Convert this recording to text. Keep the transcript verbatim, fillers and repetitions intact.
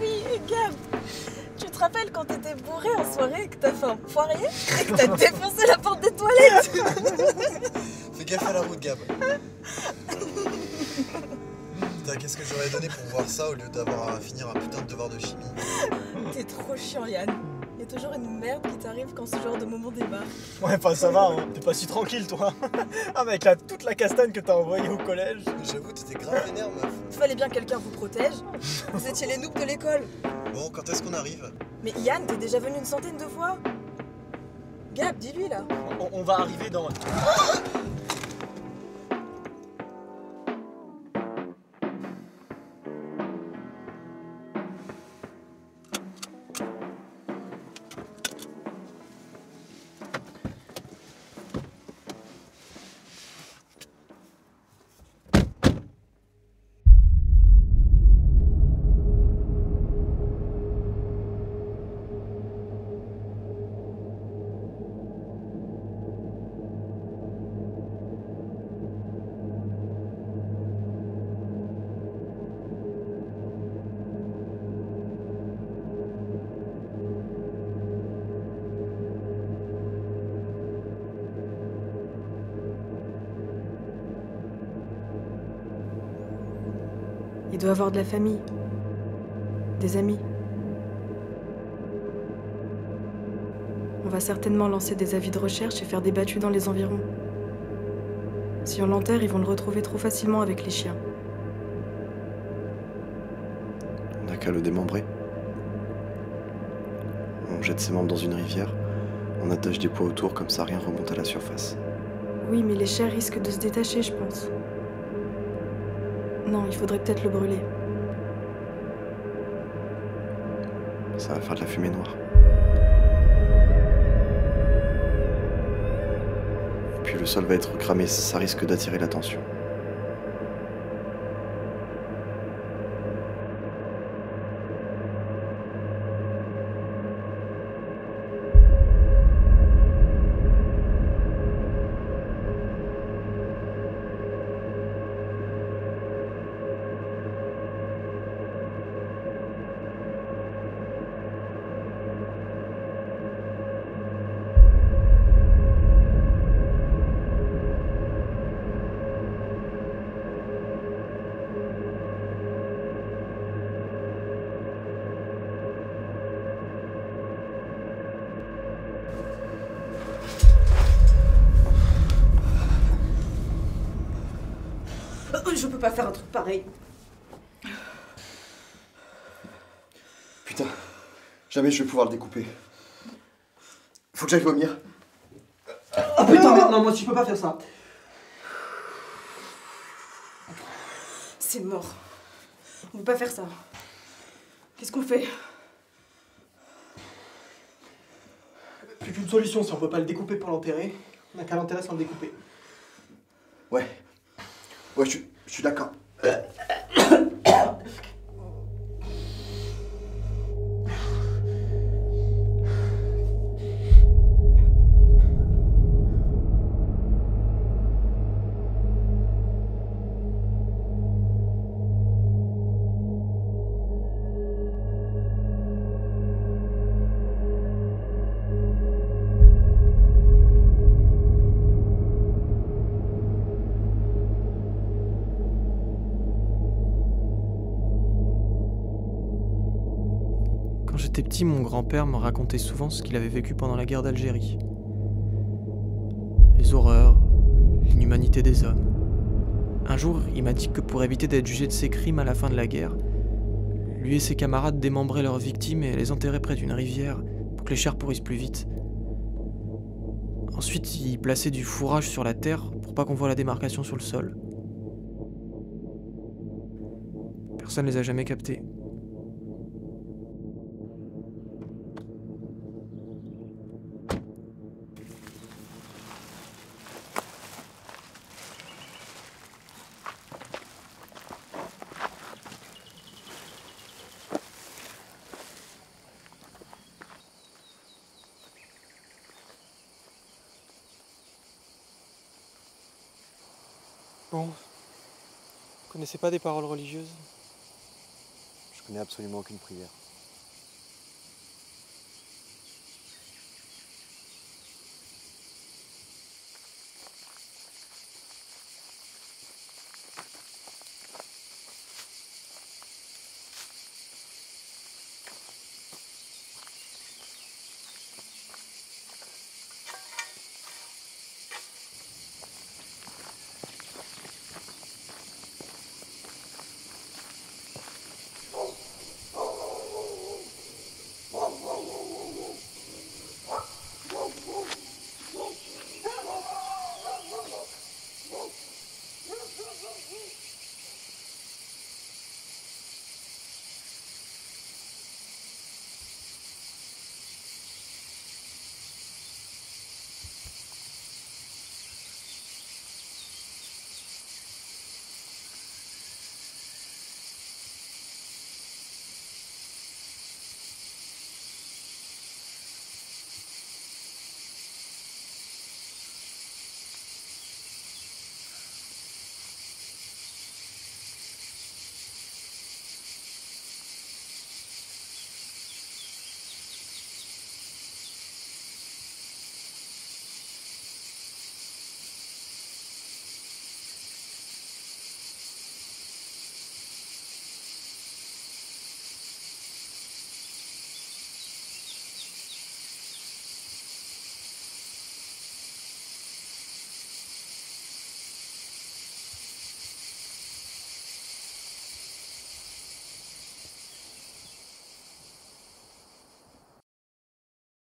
oui, Gab. Tu te rappelles quand t'étais bourré en soirée, que t'as fait un poirier et que t'as défoncé la porte des toilettes? Fais gaffe à la route, Gab. Putain, qu'est-ce que j'aurais donné pour voir ça au lieu d'avoir à finir un putain de devoir de chimie. T'es trop chiant, Yann. Il y a toujours une merde qui t'arrive quand ce genre de moment débarque. Ouais, pas ça va, hein. T'es pas si tranquille, toi. Ah, mec, là, toute la castagne que t'as envoyée au collège. J'avoue, t'étais grave vénère, meuf. Fallait bien que quelqu'un vous protège. Vous étiez les noobs de l'école. Bon, quand est-ce qu'on arrive? Mais Yann, t'es déjà venu une centaine de fois. Gab, dis-lui là. On, on va arriver dans... Il doit avoir de la famille. Des amis. On va certainement lancer des avis de recherche et faire des battues dans les environs. Si on l'enterre, ils vont le retrouver trop facilement avec les chiens. On n'a qu'à le démembrer. On jette ses membres dans une rivière, on attache des poids autour, comme ça rien remonte à la surface. Oui, mais les chairs risquent de se détacher, je pense. Non, il faudrait peut-être le brûler. Ça va faire de la fumée noire. Puis le sol va être cramé, ça risque d'attirer l'attention. Je peux pas faire un truc pareil. Putain, jamais je vais pouvoir le découper. Faut que j'aille vomir. Oh putain, non, moi je peux pas faire ça. C'est mort. On peut pas faire ça. Qu'est-ce qu'on fait? Plus qu'une solution, si on peut pas le découper pour l'enterrer, on a qu'à l'enterrer sans le découper. Ouais. Ouais, je, je suis d'accord. Quand j'étais petit, mon grand-père me racontait souvent ce qu'il avait vécu pendant la guerre d'Algérie. Les horreurs, l'inhumanité des hommes. Un jour, il m'a dit que pour éviter d'être jugé de ses crimes à la fin de la guerre, lui et ses camarades démembraient leurs victimes et les enterraient près d'une rivière pour que les chairs pourrissent plus vite. Ensuite, ils plaçaient du fourrage sur la terre pour pas qu'on voie la démarcation sur le sol. Personne ne les a jamais captés. Bon, vous connaissez pas des paroles religieuses? Je Je connais absolument aucune prière.